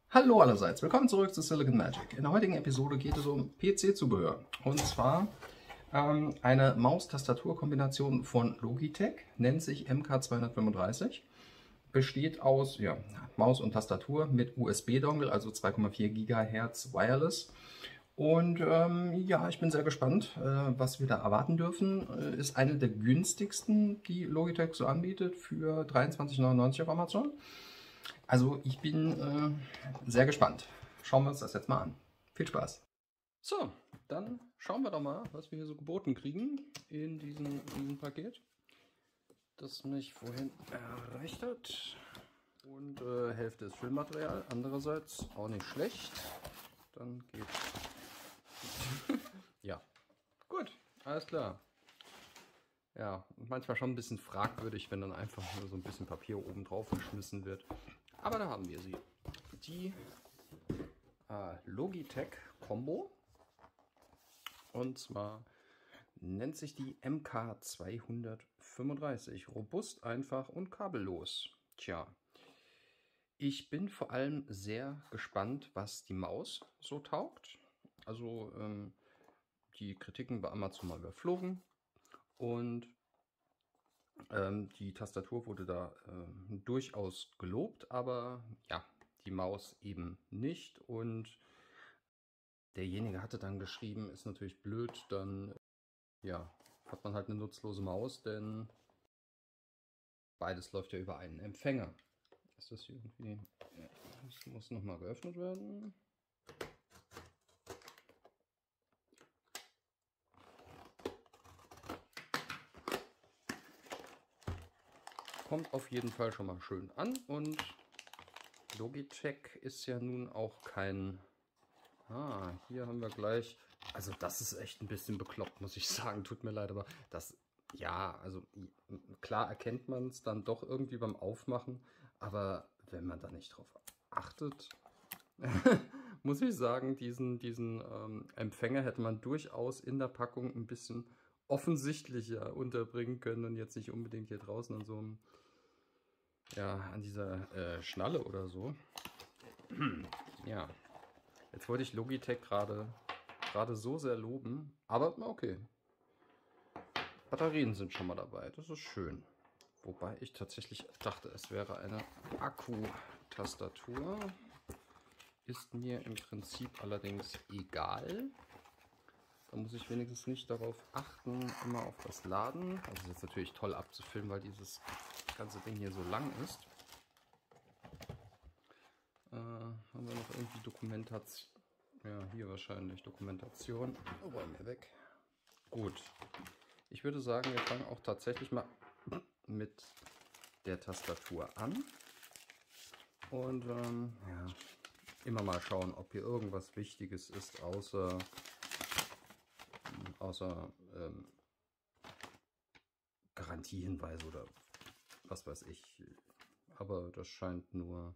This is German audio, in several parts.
Hallo allerseits, willkommen zurück zu Silicon Magic. In der heutigen Episode geht es um PC-Zubehör. Und zwar eine Maus-Tastatur-Kombination von Logitech, nennt sich MK235. Besteht aus Maus und Tastatur mit USB-Dongle, also 2,4 GHz Wireless. Und ich bin sehr gespannt, was wir da erwarten dürfen. Ist eine der günstigsten, die Logitech so anbietet, für 23,99 auf Amazon. Also ich bin sehr gespannt. Schauen wir uns das jetzt mal an. Viel Spaß! So, dann schauen wir doch mal, was wir hier so geboten kriegen in diesem Paket, das mich vorhin erreicht hat. Und Hälfte ist Füllmaterial, andererseits auch nicht schlecht. Dann geht's. Ja, gut, alles klar. Ja, manchmal schon ein bisschen fragwürdig, wenn dann einfach nur so ein bisschen Papier oben drauf geschmissen wird. Aber da haben wir sie. Die Logitech Combo. Und zwar nennt sich die MK235. Robust, einfach und kabellos. Tja, ich bin vor allem sehr gespannt, was die Maus so taugt. Also die Kritiken bei Amazon mal überflogen. Und die Tastatur wurde da durchaus gelobt, aber ja, die Maus eben nicht. Und derjenige hatte dann geschrieben, ist natürlich blöd, dann ja, hat man halt eine nutzlose Maus, denn beides läuft ja über einen Empfänger. Ist das hier irgendwie? Ja, das muss nochmal geöffnet werden. Kommt auf jeden Fall schon mal schön an, und Logitech ist ja nun auch kein... hier haben wir gleich... Also das ist echt ein bisschen bekloppt, muss ich sagen. Tut mir leid, aber das... Ja, also klar erkennt man es dann doch irgendwie beim Aufmachen, aber wenn man da nicht drauf achtet, muss ich sagen, diesen Empfänger hätte man durchaus in der Packung ein bisschen offensichtlicher unterbringen können und jetzt nicht unbedingt hier draußen an so einem... Ja, an dieser Schnalle oder so. Ja, jetzt wollte ich Logitech gerade so sehr loben, aber okay. Batterien sind schon mal dabei, das ist schön. Wobei ich tatsächlich dachte, es wäre eine Akku-Tastatur. Ist mir im Prinzip allerdings egal. Da muss ich wenigstens nicht darauf achten, immer auf das Laden. Also das ist jetzt natürlich toll abzufilmen, weil dieses ganze Ding hier so lang ist. Haben wir noch irgendwie Dokumentation? Ja, hier wahrscheinlich Dokumentation. Räumen wir weg. Gut. Ich würde sagen, wir fangen auch tatsächlich mal mit der Tastatur an. Und immer mal schauen, ob hier irgendwas Wichtiges ist, außer Garantiehinweise oder was weiß ich. Aber das scheint nur,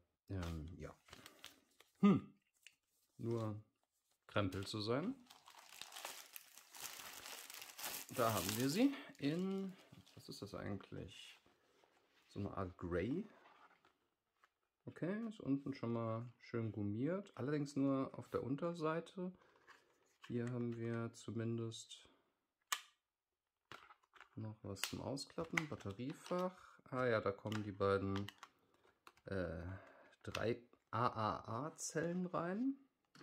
nur Krempel zu sein. Da haben wir sie in, was ist das eigentlich? So eine Art Grey. Okay, ist unten schon mal schön gummiert, allerdings nur auf der Unterseite. Hier haben wir zumindest noch was zum Ausklappen, Batteriefach. Ah ja, da kommen die beiden 3 AAA-Zellen rein.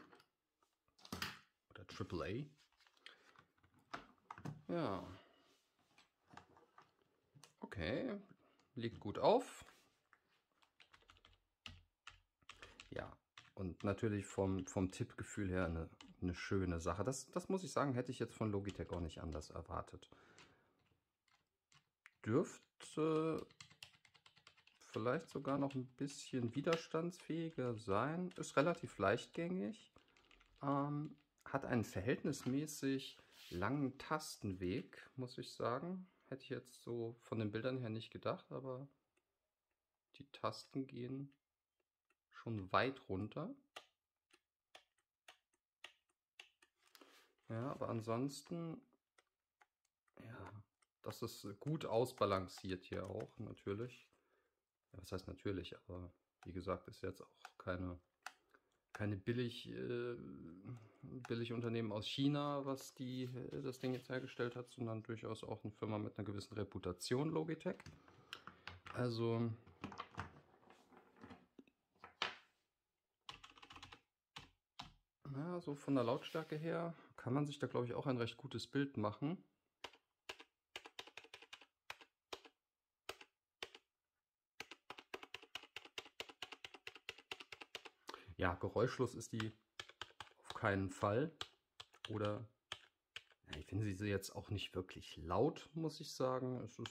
Oder AAA. Ja. Okay, liegt gut auf. Ja, und natürlich vom Tippgefühl her eine schöne Sache. Das muss ich sagen, hätte ich jetzt von Logitech auch nicht anders erwartet. Dürfte vielleicht sogar noch ein bisschen widerstandsfähiger sein. Ist relativ leichtgängig. Hat einen verhältnismäßig langen Tastenweg, muss ich sagen. Hätte ich jetzt so von den Bildern her nicht gedacht, aber die Tasten gehen schon weit runter. Ja, aber ansonsten, ja, das ist gut ausbalanciert hier auch, natürlich. Ja, was heißt natürlich, aber wie gesagt, ist jetzt auch keine keine Billigunternehmen aus China, was das Ding jetzt hergestellt hat, sondern durchaus auch eine Firma mit einer gewissen Reputation, Logitech. Also ja, so von der Lautstärke her kann man sich da, glaube ich, auch ein recht gutes Bild machen. Ja, geräuschlos ist die auf keinen Fall. Oder ja, ich finde sie jetzt auch nicht wirklich laut, muss ich sagen. Es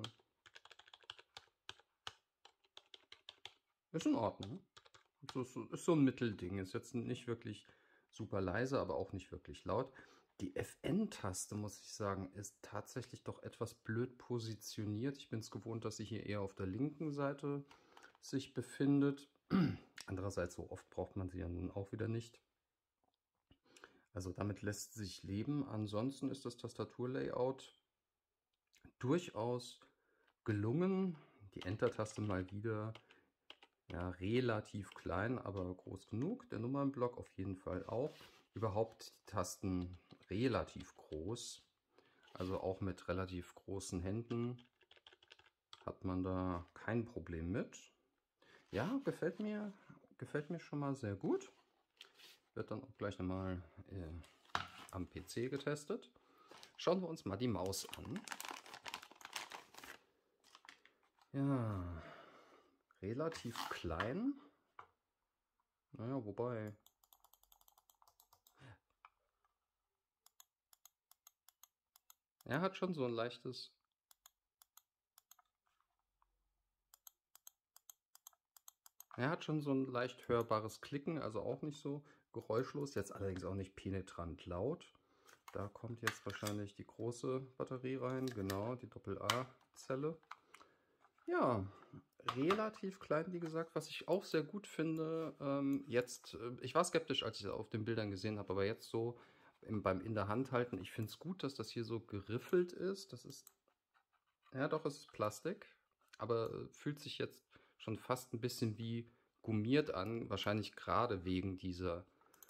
ist in Ordnung. Ist so ein Mittelding. Ist jetzt nicht wirklich super leise, aber auch nicht wirklich laut. Die FN-Taste, muss ich sagen, ist tatsächlich doch etwas blöd positioniert. Ich bin es gewohnt, dass sie hier eher auf der linken Seite sich befindet. Andererseits, so oft braucht man sie ja nun auch wieder nicht. Also damit lässt sich leben. Ansonsten ist das Tastaturlayout durchaus gelungen. Die Enter-Taste mal wieder ja, relativ klein, aber groß genug. Der Nummernblock auf jeden Fall auch. Überhaupt die Tasten relativ groß. Also auch mit relativ großen Händen hat man da kein Problem mit. Ja, gefällt mir schon mal sehr gut. Wird dann auch gleich nochmal am PC getestet. Schauen wir uns mal die Maus an. Ja, relativ klein. Naja, wobei... Er hat schon so ein leichtes... Er hat schon so ein leicht hörbares Klicken, also auch nicht so geräuschlos, jetzt allerdings auch nicht penetrant laut. Da kommt jetzt wahrscheinlich die große Batterie rein, genau, die AA-Zelle. Ja, relativ klein, wie gesagt, was ich auch sehr gut finde. Ich war skeptisch, als ich es auf den Bildern gesehen habe, aber jetzt so beim in der Hand halten, ich finde es gut, dass das hier so geriffelt ist. Das ist, ja doch, es ist Plastik, aber fühlt sich jetzt schon fast ein bisschen wie gummiert an, wahrscheinlich gerade wegen dieser,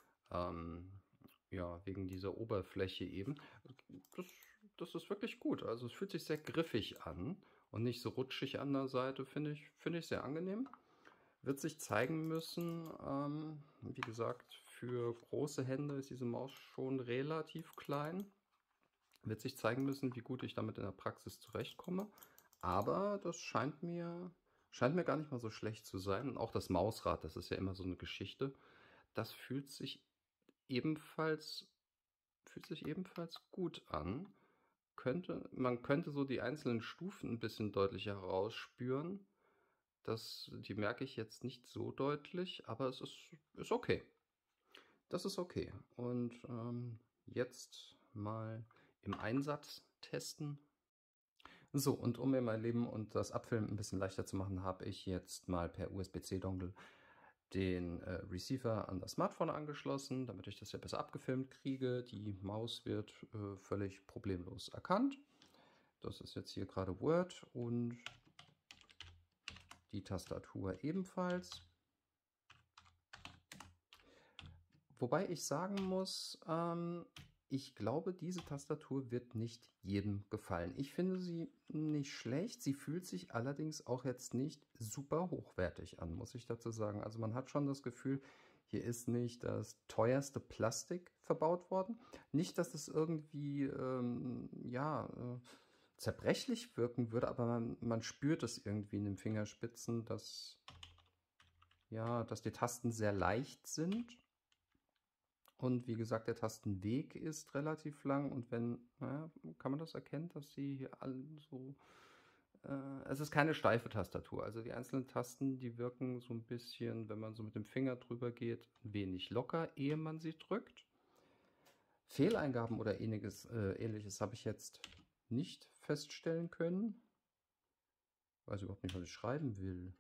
ja, wegen dieser Oberfläche eben. Das, das ist wirklich gut. Also es fühlt sich sehr griffig an und nicht so rutschig an der Seite, finde ich sehr angenehm. Wird sich zeigen müssen, wie gesagt, für große Hände ist diese Maus schon relativ klein. Wird sich zeigen müssen, wie gut ich damit in der Praxis zurechtkomme. Aber das scheint mir gar nicht mal so schlecht zu sein. Und auch das Mausrad, das ist ja immer so eine Geschichte. Das fühlt sich ebenfalls gut an. Man könnte so die einzelnen Stufen ein bisschen deutlicher herausspüren. Die merke ich jetzt nicht so deutlich, aber es ist okay. Das ist okay. Und jetzt mal im Einsatz testen. So, und um mir mein Leben und das Abfilmen ein bisschen leichter zu machen, habe ich jetzt mal per USB-C-Dongle den Receiver an das Smartphone angeschlossen, damit ich das ja besser abgefilmt kriege. Die Maus wird völlig problemlos erkannt. Das ist jetzt hier gerade Word und die Tastatur ebenfalls. Wobei ich sagen muss, ich glaube, diese Tastatur wird nicht jedem gefallen. Ich finde sie nicht schlecht, sie fühlt sich allerdings auch jetzt nicht super hochwertig an, muss ich dazu sagen. Also man hat schon das Gefühl, hier ist nicht das teuerste Plastik verbaut worden. Nicht, dass es irgendwie zerbrechlich wirken würde, aber man spürt es irgendwie in den Fingerspitzen, dass die Tasten sehr leicht sind. Und wie gesagt, der Tastenweg ist relativ lang und kann man das erkennen, dass sie hier alle so, es ist keine steife Tastatur. Also die einzelnen Tasten, die wirken so ein bisschen, wenn man so mit dem Finger drüber geht, ein wenig locker, ehe man sie drückt. Fehleingaben oder ähnliches habe ich jetzt nicht feststellen können. Ich weiß überhaupt nicht, was ich schreiben will.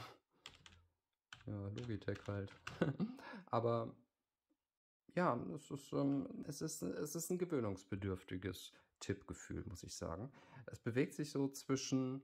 Ja, Logitech halt. Aber ja, es ist ein gewöhnungsbedürftiges Tippgefühl, muss ich sagen. Es bewegt sich so zwischen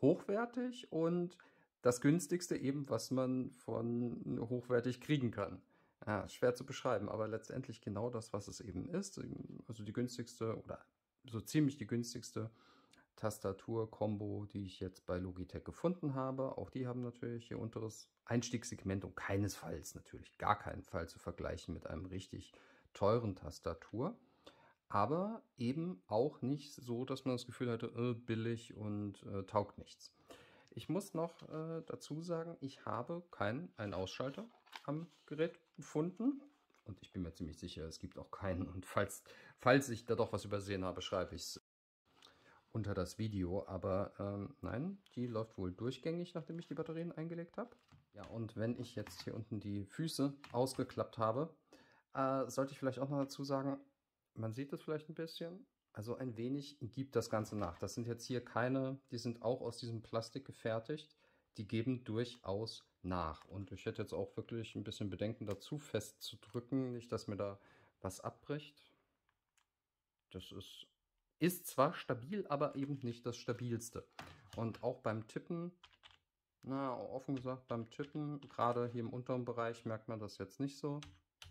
hochwertig und das günstigste eben, was man von hochwertig kriegen kann. Ja, schwer zu beschreiben, aber letztendlich genau das, was es eben ist. Also die günstigste oder so ziemlich die günstigste Tastatur-Kombo, die ich jetzt bei Logitech gefunden habe. Auch die haben natürlich ihr unteres Einstiegssegment und keinesfalls, natürlich gar keinen Fall zu vergleichen mit einem richtig teuren Tastatur. Aber eben auch nicht so, dass man das Gefühl hatte, billig und taugt nichts. Ich muss noch dazu sagen, ich habe keinen Ausschalter am Gerät gefunden. Und ich bin mir ziemlich sicher, es gibt auch keinen. Und falls ich da doch was übersehen habe, schreibe ich es unter das Video. Aber nein, die läuft wohl durchgängig, nachdem ich die Batterien eingelegt habe. Ja, und wenn ich jetzt hier unten die Füße ausgeklappt habe, sollte ich vielleicht auch noch dazu sagen, man sieht es vielleicht ein bisschen. Also ein wenig gibt das Ganze nach. Das sind jetzt hier keine, die sind auch aus diesem Plastik gefertigt. Die geben durchaus nach. Und ich hätte jetzt auch wirklich ein bisschen Bedenken dazu festzudrücken. Nicht, dass mir da was abbricht. Das ist zwar stabil, aber eben nicht das stabilste. Und auch beim Tippen, na, offen gesagt, beim Tippen, gerade hier im unteren Bereich, merkt man das jetzt nicht so.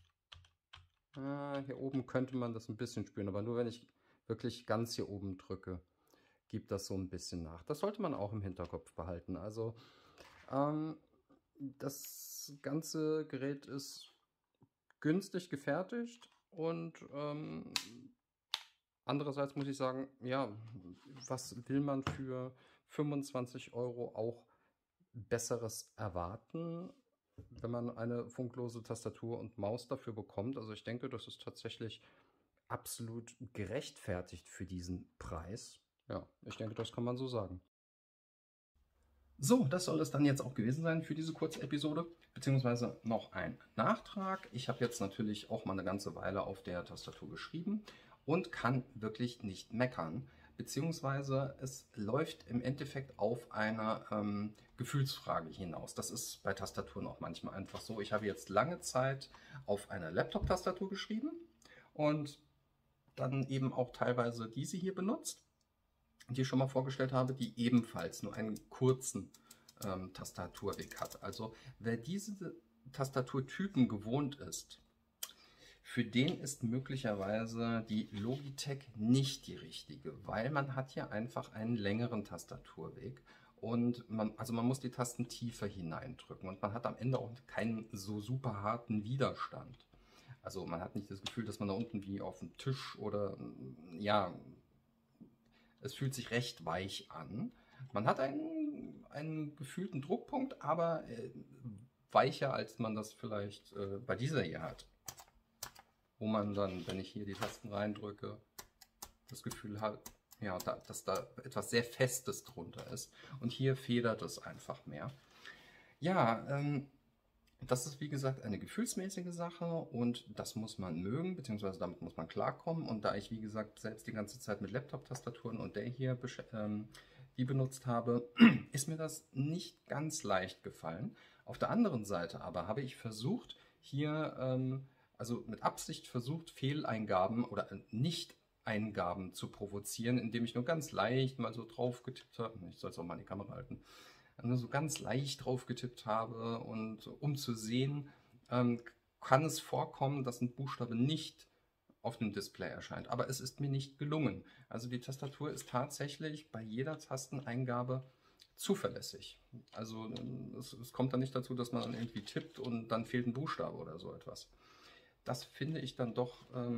Hier oben könnte man das ein bisschen spüren, aber nur wenn ich wirklich ganz hier oben drücke, gibt das so ein bisschen nach. Das sollte man auch im Hinterkopf behalten. Also das ganze Gerät ist günstig gefertigt und andererseits muss ich sagen, ja, was will man für 25 € auch Besseres erwarten, wenn man eine funklose Tastatur und Maus dafür bekommt? Also ich denke, das ist tatsächlich absolut gerechtfertigt für diesen Preis. Ja, ich denke, das kann man so sagen. So, das soll es dann jetzt auch gewesen sein für diese kurze Episode, beziehungsweise noch ein Nachtrag. Ich habe jetzt natürlich auch mal eine ganze Weile auf der Tastatur geschrieben und kann wirklich nicht meckern, beziehungsweise es läuft im Endeffekt auf eine Gefühlsfrage hinaus. Das ist bei Tastaturen auch manchmal einfach so. Ich habe jetzt lange Zeit auf einer Laptop-Tastatur geschrieben und dann eben auch teilweise diese hier benutzt, die ich schon mal vorgestellt habe, die ebenfalls nur einen kurzen Tastaturweg hat. Also wer diese Tastaturtypen gewohnt ist, für den ist möglicherweise die Logitech nicht die richtige, weil man hat hier einfach einen längeren Tastaturweg und man muss die Tasten tiefer hineindrücken und man hat am Ende auch keinen so super harten Widerstand. Also man hat nicht das Gefühl, dass man da unten wie auf dem Tisch oder ja, es fühlt sich recht weich an. Man hat einen gefühlten Druckpunkt, aber weicher, als man das vielleicht bei dieser hier hat. Wo man dann, wenn ich hier die Tasten reindrücke, das Gefühl hat, ja, dass da etwas sehr Festes drunter ist. Und hier federt es einfach mehr. Ja, das ist wie gesagt eine gefühlsmäßige Sache und das muss man mögen, beziehungsweise damit muss man klarkommen. Und da ich wie gesagt selbst die ganze Zeit mit Laptop-Tastaturen und der hier die benutzt habe, ist mir das nicht ganz leicht gefallen. Auf der anderen Seite aber habe ich versucht, hier, also mit Absicht versucht, Fehleingaben oder Nicht-Eingaben zu provozieren, indem ich nur ganz leicht mal so drauf getippt habe. Ich soll es auch mal in die Kamera halten. Nur so ganz leicht drauf getippt habe und um zu sehen, kann es vorkommen, dass ein Buchstabe nicht auf dem Display erscheint. Aber es ist mir nicht gelungen. Also die Tastatur ist tatsächlich bei jeder Tasteneingabe zuverlässig. Also es kommt dann nicht dazu, dass man dann irgendwie tippt und dann fehlt ein Buchstabe oder so etwas. Das finde ich dann doch,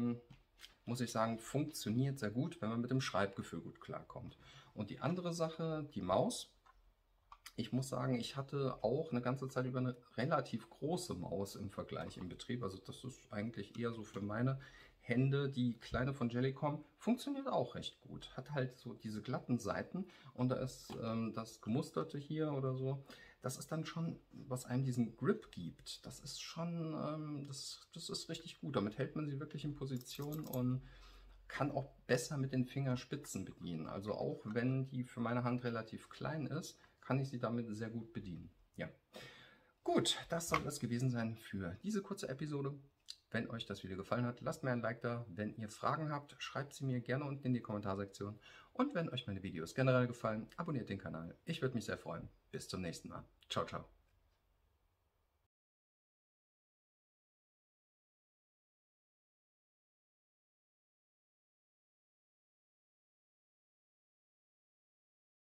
muss ich sagen, funktioniert sehr gut, wenn man mit dem Schreibgefühl gut klarkommt. Und die andere Sache, die Maus. Ich muss sagen, ich hatte auch eine ganze Zeit über eine relativ große Maus im Vergleich im Betrieb. Also das ist eigentlich eher so für meine Hände. Die kleine von Jellycom funktioniert auch recht gut. Hat halt so diese glatten Seiten und da ist das Gemusterte hier oder so. Das ist dann schon, was einem diesen Grip gibt. Das ist schon, das ist richtig gut. Damit hält man sie wirklich in Position und kann auch besser mit den Fingerspitzen bedienen. Also auch wenn die für meine Hand relativ klein ist, kann ich sie damit sehr gut bedienen. Ja. Gut, das soll es gewesen sein für diese kurze Episode. Wenn euch das Video gefallen hat, lasst mir ein Like da. Wenn ihr Fragen habt, schreibt sie mir gerne unten in die Kommentarsektion. Und wenn euch meine Videos generell gefallen, abonniert den Kanal. Ich würde mich sehr freuen. Bis zum nächsten Mal. Ciao, ciao.